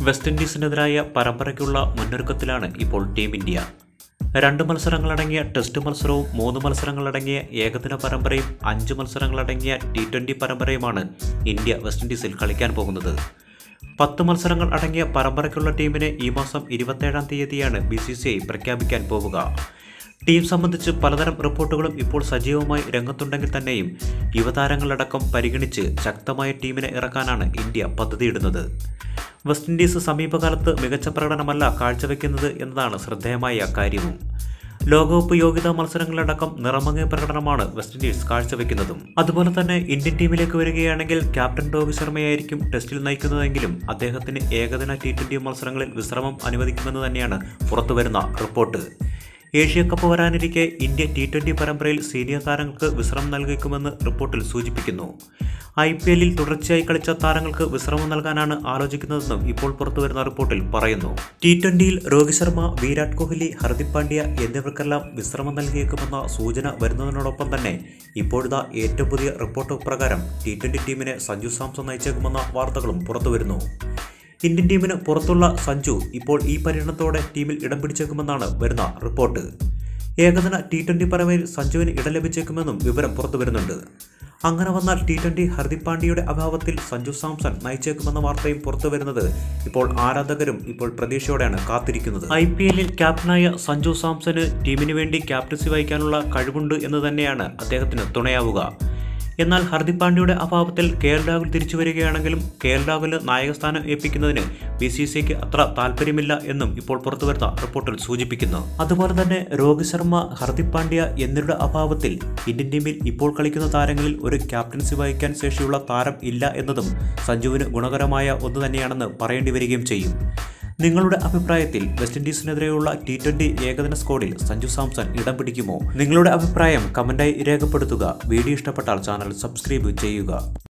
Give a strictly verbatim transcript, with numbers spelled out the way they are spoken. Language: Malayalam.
വെസ്റ്റ് ഇൻഡീസിനെതിരായ പരമ്പരയ്ക്കുള്ള മുന്നൊരുക്കത്തിലാണ് ഇപ്പോൾ ടീം ഇന്ത്യ. രണ്ട് മത്സരങ്ങളടങ്ങിയ ടെസ്റ്റ് മത്സരവും മൂന്ന് മത്സരങ്ങളടങ്ങിയ ഏകദിന പരമ്പരയും അഞ്ച് മത്സരങ്ങളടങ്ങിയ ടി ട്വൻ്റി പരമ്പരയുമാണ് ഇന്ത്യ വെസ്റ്റ് ഇൻഡീസിൽ കളിക്കാൻ പോകുന്നത്. പത്ത് മത്സരങ്ങൾ അടങ്ങിയ പരമ്പരയ്ക്കുള്ള ടീമിനെ ഈ മാസം ഇരുപത്തേഴാം തീയതിയാണ് ബി സി സി ഐ പ്രഖ്യാപിക്കാൻ പോവുക. ടീം സംബന്ധിച്ച് പലതരം റിപ്പോർട്ടുകളും ഇപ്പോൾ സജീവമായി രംഗത്തുണ്ടെങ്കിൽ തന്നെയും യുവതാരങ്ങളടക്കം പരിഗണിച്ച് ശക്തമായ ടീമിനെ ഇറക്കാനാണ് ഇന്ത്യ പദ്ധതിയിടുന്നത്. വെസ്റ്റ് ഇൻഡീസ് സമീപകാലത്ത് മികച്ച പ്രകടനമല്ല കാഴ്ചവെക്കുന്നത് എന്നതാണ് ശ്രദ്ധേയമായ കാര്യവും. ലോകകപ്പ് യോഗ്യതാ മത്സരങ്ങളടക്കം നിറമങ്ങിയ പ്രകടനമാണ് വെസ്റ്റ് ഇൻഡീസ് കാഴ്ചവെക്കുന്നതും. അതുപോലെ തന്നെ ഇന്ത്യൻ ടീമിലേക്ക് വരികയാണെങ്കിൽ ക്യാപ്റ്റൻ രോഹിത് ശർമ്മയായിരിക്കും ടെസ്റ്റിൽ നയിക്കുന്നതെങ്കിലും അദ്ദേഹത്തിന് ഏകദിന ടി ട്വൻ്റി മത്സരങ്ങളിൽ വിശ്രമം അനുവദിക്കുമെന്ന് തന്നെയാണ് പുറത്തുവരുന്ന റിപ്പോർട്ട്. ഏഷ്യ കപ്പ് വരാനിരിക്കെ ഇന്ത്യ ടി ട്വൻ്റി പരമ്പരയിൽ സീനിയർ താരങ്ങൾക്ക് വിശ്രമം നൽകിക്കുമെന്ന് റിപ്പോർട്ടിൽ സൂചിപ്പിക്കുന്നു. ഐ പി എല്ലിൽ തുടർച്ചയായി കളിച്ച താരങ്ങൾക്ക് വിശ്രമം നൽകാനാണ് ആലോചിക്കുന്നതെന്നും ഇപ്പോൾ പുറത്തുവരുന്ന റിപ്പോർട്ടിൽ പറയുന്നു. ടി ട്വൻ്റിയിൽ രോഹിത് ശർമ്മ, വിരാട് കോഹ്ലി, ഹർദിക് പാണ്ഡ്യ എന്നിവർക്കെല്ലാം വിശ്രമം നൽകിയേക്കുമെന്ന സൂചന വരുന്നതിനോടൊപ്പം തന്നെ ഇപ്പോഴത്തെ ഏറ്റവും പുതിയ റിപ്പോർട്ട് പ്രകാരം ടി ട്വൻ്റി ടീമിനെ സഞ്ജു സാംസൺ നയിച്ചേക്കുമെന്ന വാർത്തകളും പുറത്തുവരുന്നു. ഇന്ത്യൻ ടീമിന് പുറത്തുള്ള സഞ്ജു ഇപ്പോൾ ഈ പര്യടനത്തോടെ ടീമിൽ ഇടം പിടിച്ചേക്കുമെന്നാണ് വരുന്ന റിപ്പോർട്ട്. ഏകദിന ടി ട്വൻ്റി പരമ്പരയിൽ സഞ്ജുവിന് ഇടം ലഭിച്ചേക്കുമെന്നും വിവരം പുറത്തുവരുന്നുണ്ട്. അങ്ങനെ വന്നാൽ ടി ട്വൻ്റി ഹർദിക് പാണ്ഡ്യയുടെ അഭാവത്തിൽ സഞ്ജു സാംസൺ നയിച്ചേക്കുമെന്ന വാർത്തയും പുറത്തുവരുന്നത് ഇപ്പോൾ ആരാധകരും ഇപ്പോൾ പ്രതീക്ഷയോടെയാണ് കാത്തിരിക്കുന്നത്. ഐ പി എല്ലിൽ ക്യാപ്റ്റനായ സഞ്ജു സാംസന് ടീമിന് വേണ്ടി ക്യാപ്റ്റൻസി വഹിക്കാനുള്ള കഴിവുണ്ട് എന്ന് തന്നെയാണ് അദ്ദേഹത്തിന് തുണയാവുക. എന്നാൽ ഹർദിക് പാണ്ഡ്യയുടെ അഭാവത്തിൽ കെ എൽ രാഹുൽ തിരിച്ചു വരികയാണെങ്കിലും കെ എൽ രാഹുലിന് നായകസ്ഥാനം ഏൽപ്പിക്കുന്നതിന് ബി സി സി ഐക്ക് അത്ര താല്പര്യമില്ല എന്നും ഇപ്പോൾ പുറത്തുവരുന്ന റിപ്പോർട്ടിൽ സൂചിപ്പിക്കുന്നു. അതുപോലെ തന്നെ രോഹിത് ശർമ്മ, ഹർദിക് പാണ്ഡ്യ എന്നിവരുടെ അഭാവത്തിൽ ഇന്ത്യൻ ടീമിൽ ഇപ്പോൾ കളിക്കുന്ന താരങ്ങളിൽ ഒരു ക്യാപ്റ്റൻസി വഹിക്കാൻ ശേഷിയുള്ള താരം ഇല്ല എന്നതും സഞ്ജുവിന് ഗുണകരമായ ഒന്ന് തന്നെയാണെന്ന് പറയേണ്ടി വരികയും ചെയ്യും. നിങ്ങളുടെ അഭിപ്രായത്തിൽ വെസ്റ്റ് ഇൻഡീസിനെതിരെയുള്ള ടി ട്വൻ്റി ഏകദിന സ്ക്വാഡിൽ സഞ്ജു സാംസൺ ഇടം പിടിക്കുമോ? നിങ്ങളുടെ അഭിപ്രായം കമന്റായി രേഖപ്പെടുത്തുക. വീഡിയോ ഇഷ്ടപ്പെട്ടാൽ ചാനൽ സബ്സ്ക്രൈബ് ചെയ്യുക.